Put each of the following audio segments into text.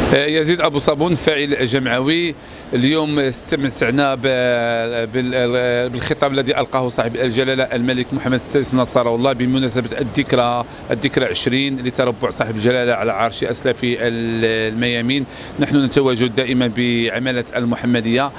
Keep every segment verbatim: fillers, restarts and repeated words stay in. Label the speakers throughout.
Speaker 1: يزيد أبو صابون فاعل جمعوي. اليوم استمتعنا بالخطاب الذي ألقاه صاحب الجلالة الملك محمد السادس نصره الله بمناسبة الذكرى الذكرى عشرين لتربع صاحب الجلالة على عرش أسلافي الميامين. نحن نتواجد دائما بعمالة المحمدية.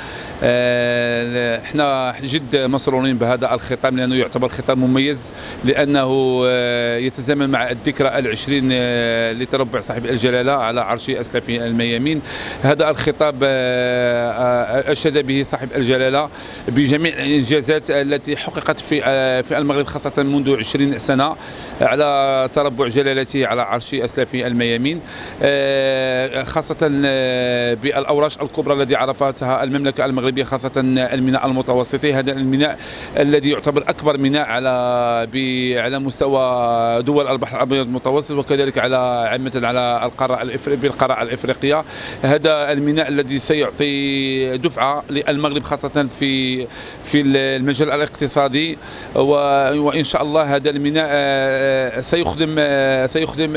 Speaker 1: احنا جد مسرورين بهذا الخطاب لأنه يعتبر خطاب مميز، لأنه يتزامن مع الذكرى العشرين لتربع صاحب الجلالة على عرش أسلافي الميامين. هذا الخطاب أشاد به صاحب الجلالة بجميع الإنجازات التي حققت في في المغرب، خاصة منذ عشرين سنة على تربع جلالته على عرش أسلافي الميامين، خاصة بالأوراش الكبرى التي عرفتها المملكة المغربية، خاصة الميناء المتوسطي. هذا الميناء الذي يعتبر أكبر ميناء على على مستوى دول البحر الأبيض المتوسط، وكذلك على عامة على القارة الإفريقية بالقارة الإفريقية. هذا الميناء الذي سيعطي دفعة للمغرب خاصة في في المجال الاقتصادي، وإن شاء الله هذا الميناء سيخدم سيخدم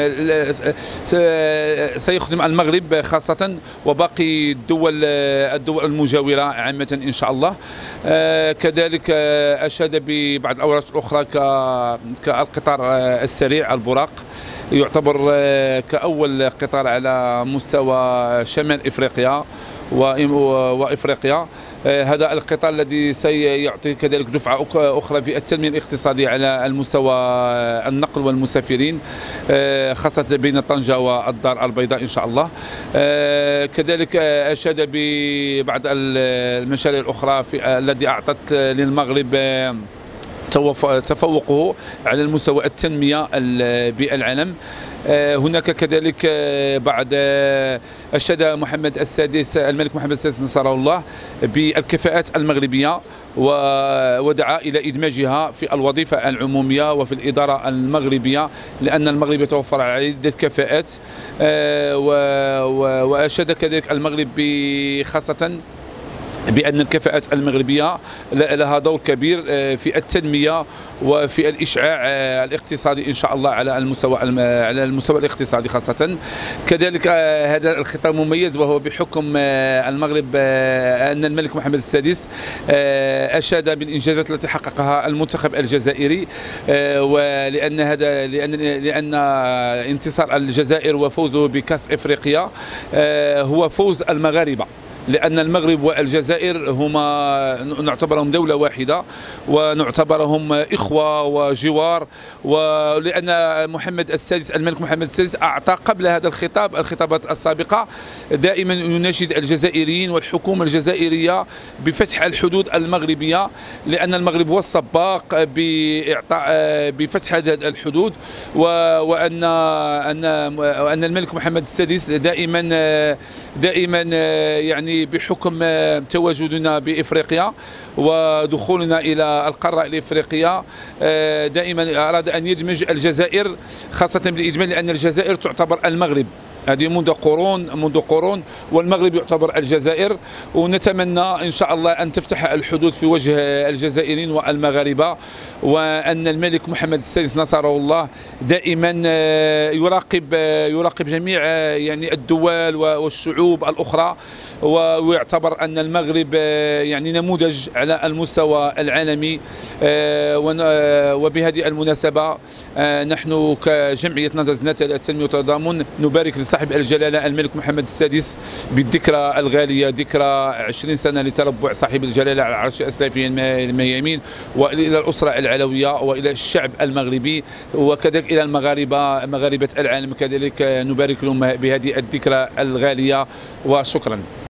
Speaker 1: سيخدم المغرب خاصة وباقي الدول الدول المجاورة عامة إن شاء الله. كذلك أشاد ببعض الأوراق الأخرى كالقطار السريع البراق، يعتبر كأول قطار على مستوى شمال إفريقيا وإفريقيا. هذا القطار الذي سيعطي كذلك دفعة أخرى في التنمية الاقتصادية على المستوى النقل والمسافرين، خاصة بين طنجة والدار البيضاء إن شاء الله. كذلك أشاد ببعض المشاريع الأخرى التي أعطت للمغرب تفوقه على المستوى التنمية بالعالم. هناك كذلك بعد أشاد محمد السادس الملك محمد السادس نصره الله بالكفاءات المغربية، ودعا إلى إدماجها في الوظيفة العمومية وفي الإدارة المغربية، لأن المغرب يتوفر على عدة كفاءات. وأشاد كذلك المغرب خاصة بأن الكفاءات المغربية لها دور كبير في التنمية وفي الإشعاع الاقتصادي إن شاء الله على المستوى على المستوى الاقتصادي خاصة. كذلك هذا الخطاب مميز، وهو بحكم المغرب أن الملك محمد السادس أشاد بالإنجازات التي حققها المنتخب الجزائري، ولأن هذا لأن لأن انتصار الجزائر وفوزه بكأس إفريقيا هو فوز المغاربة، لأن المغرب والجزائر هما نعتبرهم دولة واحدة ونعتبرهم إخوة وجوار. ولأن محمد السادس الملك محمد السادس أعطى قبل هذا الخطاب الخطابات السابقة دائما يناشد الجزائريين والحكومة الجزائرية بفتح الحدود المغربية، لأن المغرب هو السباق بإعطاء بفتح هذه الحدود، وأن أن أن الملك محمد السادس دائما دائما يعني بحكم تواجدنا بإفريقيا ودخولنا إلى القارة الإفريقية دائما أراد أن يدمج الجزائر، خاصة بالإدماج لأن الجزائر تعتبر المغرب هذه منذ قرون منذ قرون والمغرب يعتبر الجزائر. ونتمنى إن شاء الله أن تفتح الحدود في وجه الجزائريين والمغاربة، وأن الملك محمد السادس نصره الله دائما يراقب يراقب جميع يعني الدول والشعوب الأخرى، ويعتبر أن المغرب يعني نموذج على المستوى العالمي. وبهذه المناسبة نحن كجمعية نهضة التنمية والتضامن نبارك صاحب الجلالة الملك محمد السادس بالذكرى الغالية، ذكرى عشرين سنة لتربع صاحب الجلالة على عرش أسلافي الميامين، وإلى الأسرة العلوية وإلى الشعب المغربي، وكذلك إلى المغاربة مغاربة العالم كذلك نبارك لهم بهذه الذكرى الغالية، وشكرا.